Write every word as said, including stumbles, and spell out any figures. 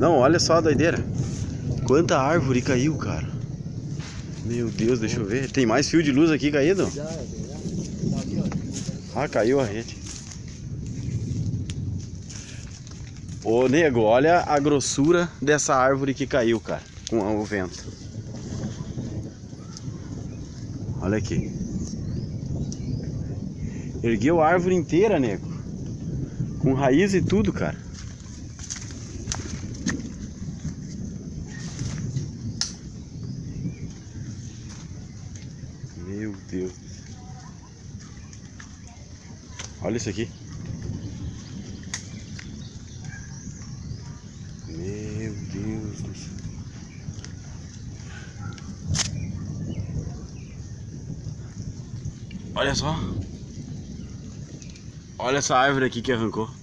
Não, olha só a doideira. Quanta árvore caiu, cara. Meu Deus, deixa eu ver. Tem mais fio de luz aqui caído? Ah, caiu a rede. Ô, nego, olha a grossura dessa árvore que caiu, cara, com o vento. Olha aqui. Ergueu a árvore inteira, nego. Com raiz e tudo, cara. Meu Deus. Olha isso aqui. Meu Deus do céu. Olha só. Olha essa árvore aqui que arrancou.